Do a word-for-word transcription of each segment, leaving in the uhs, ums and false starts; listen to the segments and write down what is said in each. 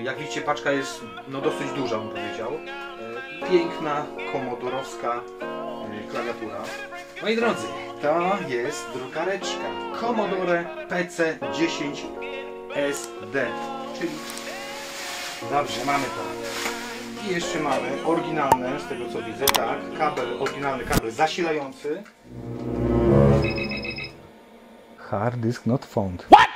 Jak widzicie, paczka jest no, dosyć duża, bym powiedział. Piękna, komodorowska klawiatura. Moi drodzy, to jest drukareczka Commodore P C dziesięć S D, czyli dobrze, mamy to. I jeszcze mamy oryginalne, z tego co widzę, tak, kabel, oryginalny kabel zasilający. Hard disk not found. What?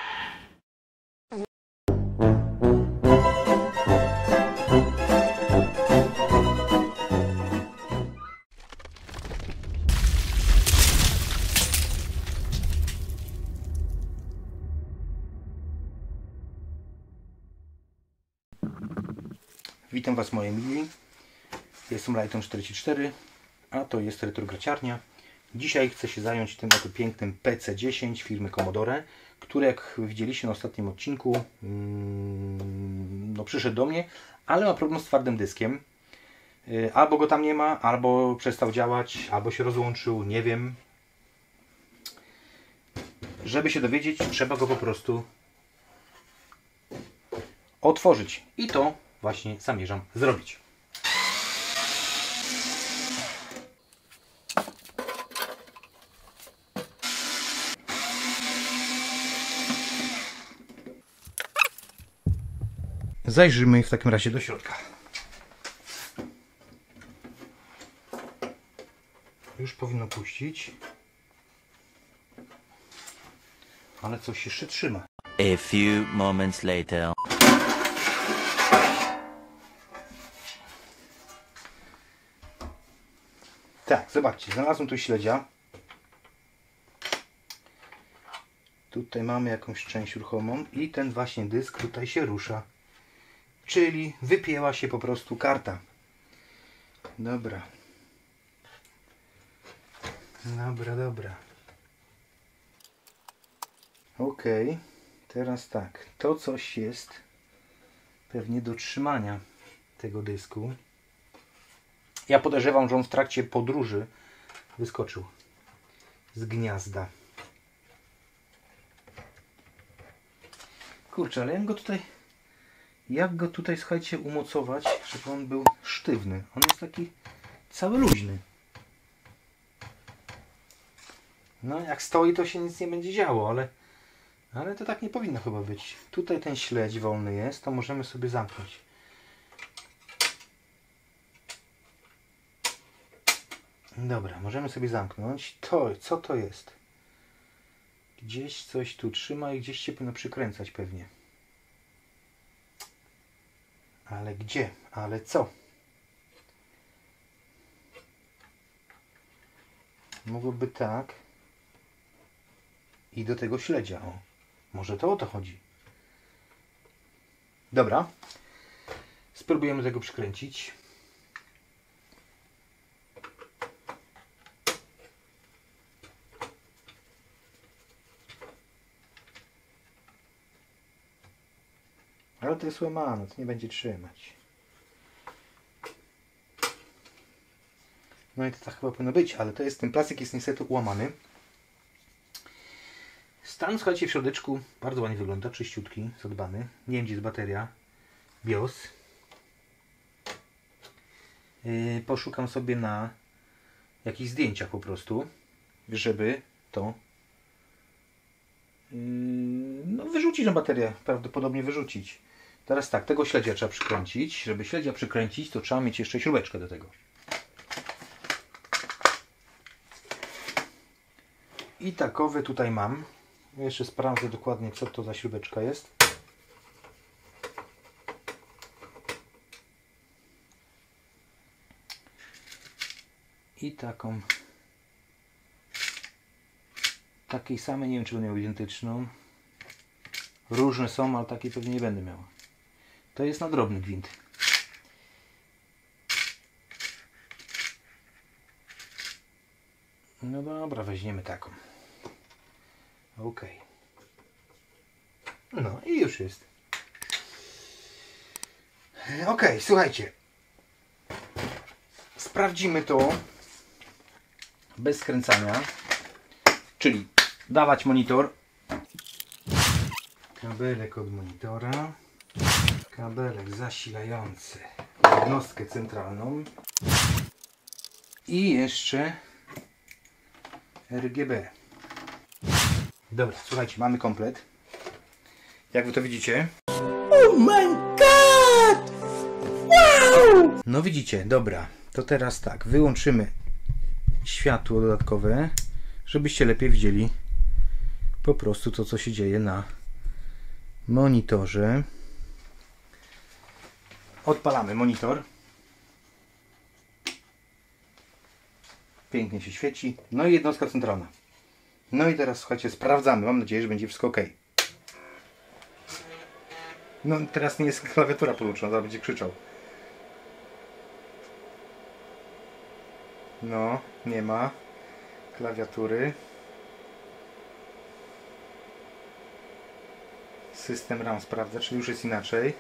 Witam Was, moje mili. Jestem Lighton czterdzieści cztery, a to jest Retrograciarnia. Dzisiaj chcę się zająć tym oto pięknym P C dziesięć firmy Commodore, który, jak widzieliście na ostatnim odcinku, no przyszedł do mnie, ale ma problem z twardym dyskiem. Albo go tam nie ma, albo przestał działać, albo się rozłączył, nie wiem. Żeby się dowiedzieć, trzeba go po prostu otworzyć. I to właśnie zamierzam zrobić. Zajrzyjmy w takim razie do środka. Już powinno puścić. Ale coś jeszcze trzyma. A few moments later. Tak, zobaczcie, znalazłem tu śledzia. Tutaj mamy jakąś część ruchomą i ten właśnie dysk tutaj się rusza. Czyli wypięła się po prostu karta. Dobra. Dobra, dobra. Ok, teraz tak. To coś jest pewnie do trzymania tego dysku. Ja podejrzewam, że on w trakcie podróży wyskoczył z gniazda. Kurczę, ale jak go tutaj, jak go tutaj, słuchajcie, umocować, żeby on był sztywny. On jest taki cały luźny. No, jak stoi, to się nic nie będzie działo, ale, ale to tak nie powinno chyba być. Tutaj ten śledź wolny jest, to możemy sobie zamknąć. Dobra, możemy sobie zamknąć. To, co to jest? Gdzieś coś tu trzyma i gdzieś się powinno przykręcać pewnie. Ale gdzie? Ale co? Mogłoby tak. I do tego śledzia. O, może to o to chodzi. Dobra. Spróbujemy tego przykręcić. Ale to jest łamane, to nie będzie trzymać. No i to tak chyba powinno być, ale to jest, ten plastik jest niestety ułamany. Stan, słuchajcie, w środeczku bardzo ładnie wygląda, czyściutki, zadbany. Nie wiem, gdzie jest bateria. BIOS. Yy, poszukam sobie na jakichś zdjęciach po prostu, żeby to yy, no, wyrzucić na baterię, prawdopodobnie wyrzucić. Teraz tak, tego śledzia trzeba przykręcić. Żeby śledzia przykręcić, to trzeba mieć jeszcze śrubeczkę do tego. I takowy tutaj mam. Jeszcze sprawdzę dokładnie, co to za śrubeczka jest. I taką. Takiej samej, nie wiem, czy będę miał identyczną. Różne są, ale takiej pewnie nie będę miał. To jest na drobny gwint. No dobra, weźmiemy taką. Ok. No i już jest. Ok, słuchajcie. Sprawdzimy to bez skręcania. Czyli dawać monitor. Kabelek od monitora. kabelek zasilający jednostkę centralną i jeszcze R G B. Dobra, słuchajcie, mamy komplet. Jak wy to widzicie? Oh my god! Wow! No widzicie, dobra. To teraz tak, wyłączymy światło dodatkowe, żebyście lepiej widzieli po prostu to, co się dzieje na monitorze. Odpalamy monitor. Pięknie się świeci. No i jednostka centralna. No i teraz słuchajcie, sprawdzamy. Mam nadzieję, że będzie wszystko ok. No teraz nie jest klawiatura podłączona, zaraz będzie krzyczał. No, nie ma klawiatury. System RAM sprawdza, czyli już jest inaczej.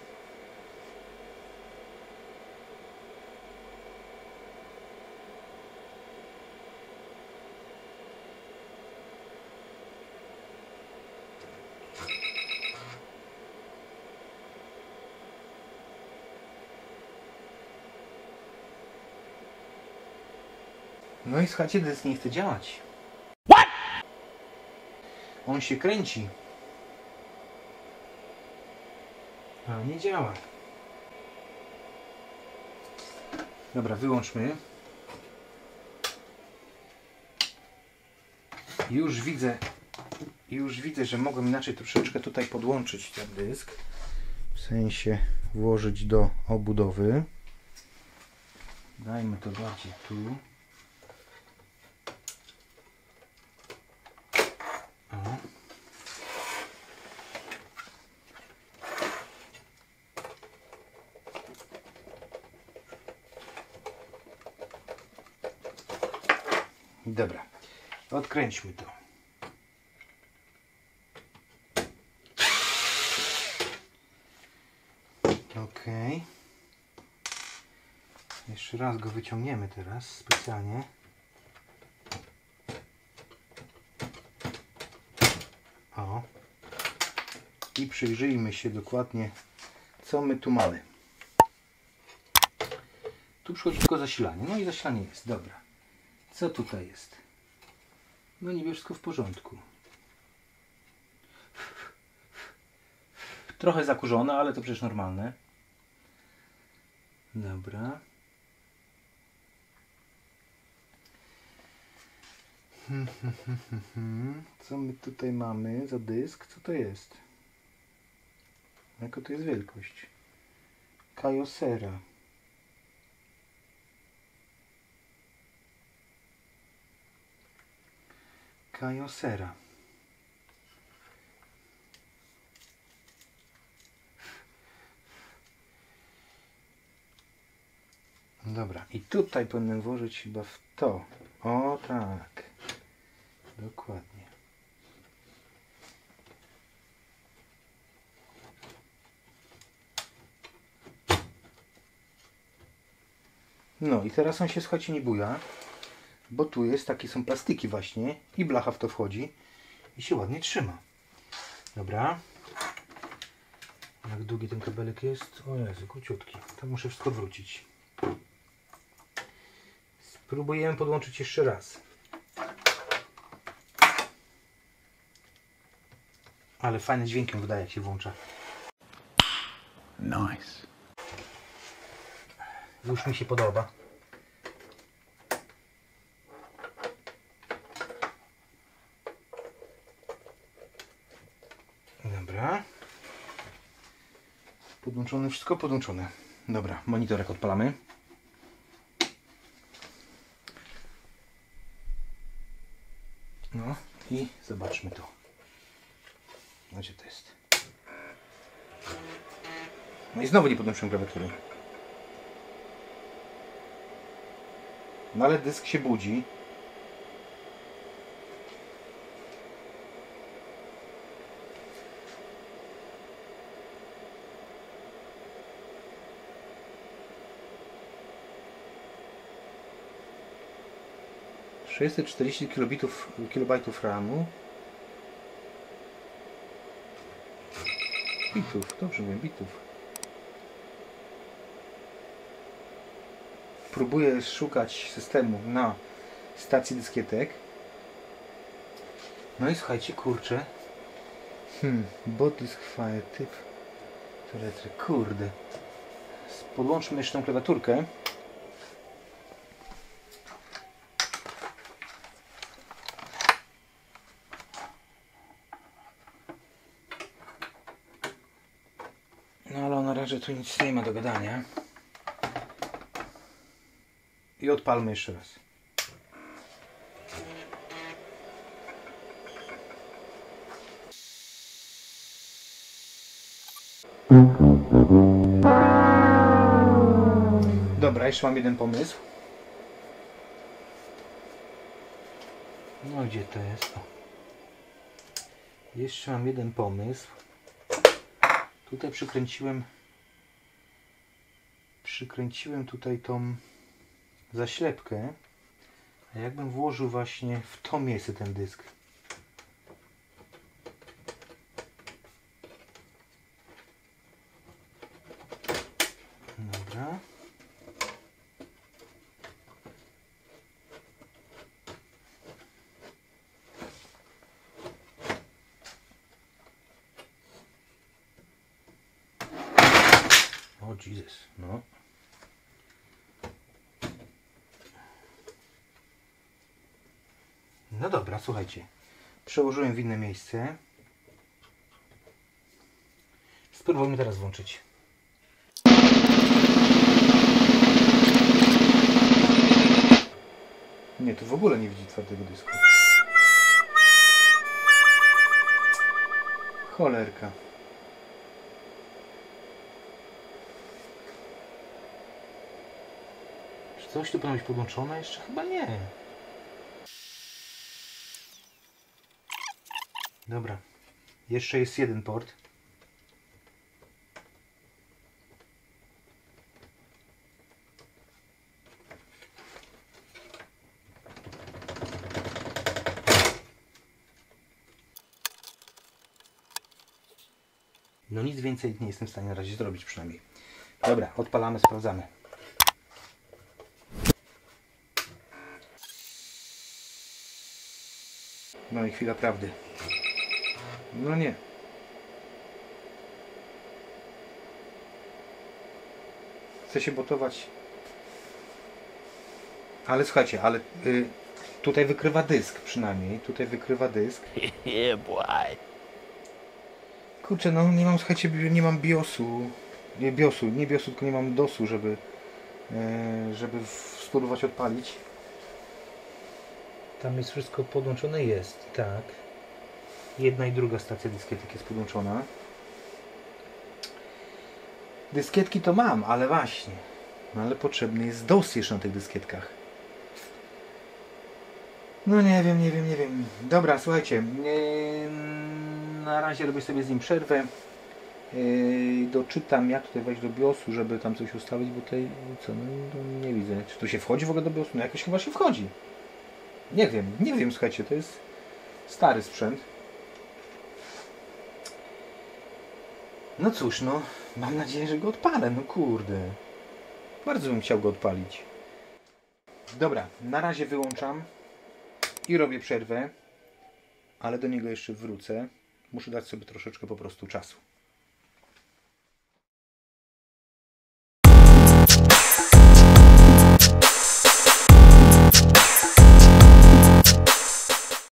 No i słuchajcie, dysk nie chce działać. What? On się kręci. A nie działa. Dobra, wyłączmy. Już widzę, już widzę, że mogłem inaczej troszeczkę tutaj podłączyć ten dysk. W sensie włożyć do obudowy. Dajmy to bardziej tu. O. Dobra, odkręćmy to. Ok. Jeszcze raz go wyciągniemy teraz specjalnie. O. I przyjrzyjmy się dokładnie, co my tu mamy. Tu przychodzi tylko zasilanie. No i zasilanie jest, dobra. Co tutaj jest? No niby wszystko w porządku. Trochę zakurzone, ale to przecież normalne. Dobra. Co my tutaj mamy za dysk? Co to jest? Jaka to jest wielkość? Kyocera. Kyocera. Dobra, i tutaj powinienem włożyć chyba w to. O tak. Dokładnie. No i teraz on się, słuchajcie, nie buja, bo tu jest, takie są plastiki właśnie i blacha w to wchodzi i się ładnie trzyma. Dobra. Jak długi ten kabelek jest? O Jezu, króciutki. To muszę wszystko odwrócić. Spróbujemy podłączyć jeszcze raz. Ale fajny dźwiękiem wydaje, jak się włącza. Nice. Już mi się podoba. Dobra. Podłączone, wszystko podłączone. Dobra, monitorek odpalamy. No i zobaczmy to. Gdzie to jest? No i znowu nie podłączyłem klawiatury. No ale dysk się budzi. sześćset czterdzieści kilobitów, kilobajtów ramu. Bitów, dobrze mówię, bitów. próbuję szukać systemu na stacji dyskietek. No i słuchajcie, kurczę. Hmm, Bodisk Fire typ. Retry, kurde. Podłączmy jeszcze tą klawiaturkę. No ale na razie tu nic nie ma do gadania. I odpalmy jeszcze raz. Dobra, jeszcze mam jeden pomysł. No gdzie to jest? O. Jeszcze mam jeden pomysł. Tutaj przykręciłem przykręciłem tutaj tą zaślepkę. A jakbym włożył właśnie w to miejsce ten dysk. Dobra. O Jezus, no. No dobra, słuchajcie. Przełożyłem w inne miejsce. Spróbujmy teraz włączyć. Nie, tu w ogóle nie widzi twardego dysku. Cholerka. Czy coś tu powinno być podłączone jeszcze? Chyba nie. Dobra. Jeszcze jest jeden port. No nic więcej nie jestem w stanie na razie zrobić przynajmniej. Dobra, odpalamy, sprawdzamy. No i chwila prawdy. No nie. Chcę się botować. Ale słuchajcie, ale y, tutaj wykrywa dysk przynajmniej. Tutaj wykrywa dysk. Yeah, boy. Kurczę, no nie mam, słuchajcie, nie mam biosu. Nie biosu, nie biosu, tylko nie mam dosu, żeby e, żeby spróbować odpalić. Tam jest wszystko podłączone, jest, tak. Jedna i druga stacja dyskietek jest podłączona. Dyskietki to mam, ale właśnie. No ale potrzebny jest dos jeszcze na tych dyskietkach. No nie wiem, nie wiem, nie wiem. Dobra, słuchajcie. Nie, na razie robię sobie z nim przerwę. Yy, doczytam, jak tutaj wejść do biosu, żeby tam coś ustawić, bo tutaj co, no, no nie widzę. Czy tu się wchodzi w ogóle do biosu? No jakoś chyba się wchodzi. Nie wiem, nie wiem, słuchajcie, to jest stary sprzęt. No cóż, no, mam nadzieję, że go odpalę, no kurde. Bardzo bym chciał go odpalić. Dobra, na razie wyłączam i robię przerwę, ale do niego jeszcze wrócę. Muszę dać sobie troszeczkę po prostu czasu.